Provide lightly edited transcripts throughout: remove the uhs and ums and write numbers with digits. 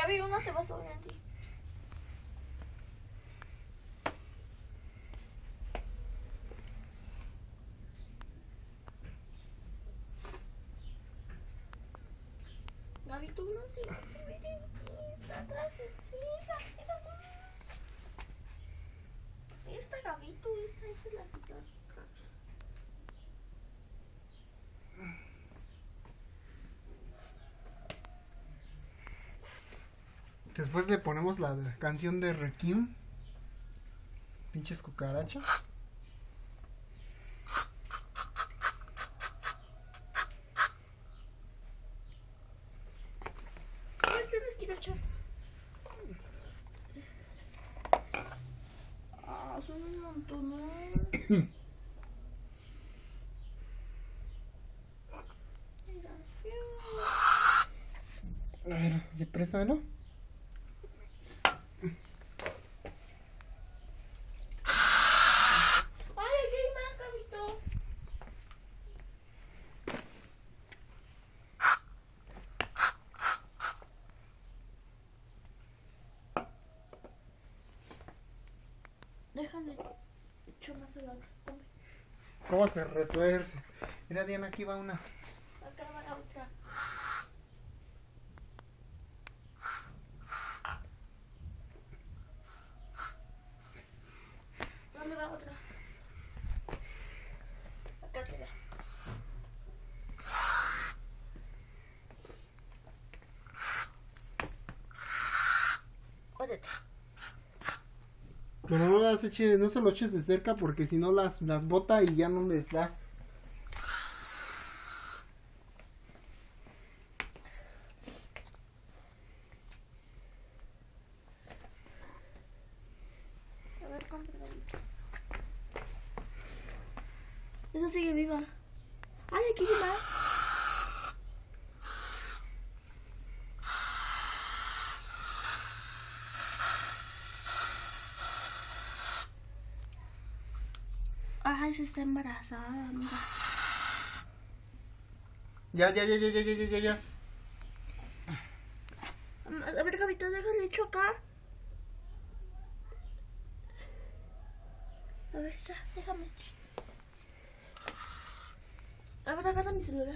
Gaby, una se va a subir en ti. Gaby, tú no se va a subir en ti. Está atrás de ti. Esta Gaby, tú, esta es la que está. Después le ponemos la canción de Requiem. Pinches cucarachas. Ay, yo les quiero echar. Ah, son un montón, ¿no? A ver, préstamelo. Ay, aquí hay más, Gabito. Déjale. Echo más el otro. Come. ¿Cómo se retuerce? Mira, Diana, aquí va una. Acá va la otra. ¿Dónde va otra? Acá te va. Ódete. Pero no las eches, no se lo eches de cerca porque si no las bota y ya no les da. A ver, compra Gabito. Esa sigue viva. Ay, aquí hay más. Ay, se está embarazada, mira. Ya. A ver, Gabito, déjale hecho acá. A ver, ya, déjame. A ver, agarra mi celular.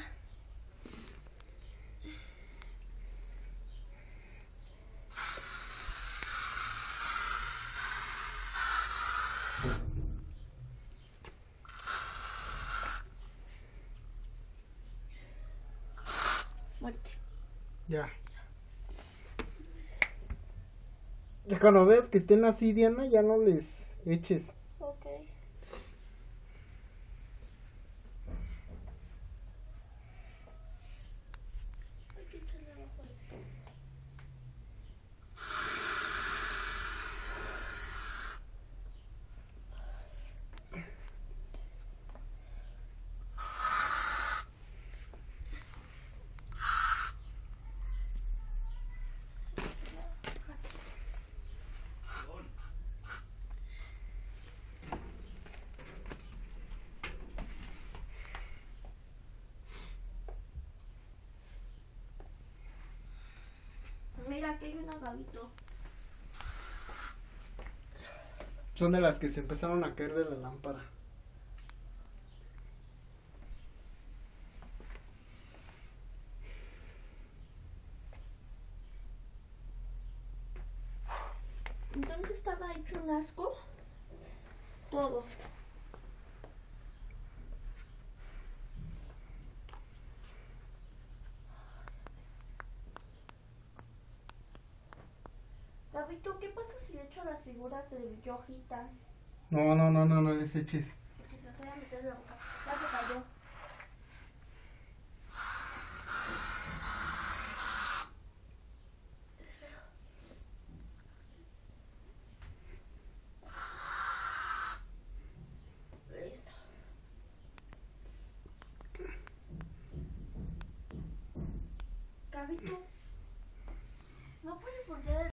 Muerte. Ya. Ya cuando veas que estén así, Diana, ya no les eches. Ok. Hay que echarle abajo esto. Mira, aquí hay una Gabito. Son de las que se empezaron a caer de la lámpara. Entonces estaba hecho un asco. Todo. Gabito, ¿qué pasa si le echo las figuras de Yojita? No les eches. Que se las voy a meter en la boca. Ya se cayó. Listo. Gabito, no puedes voltear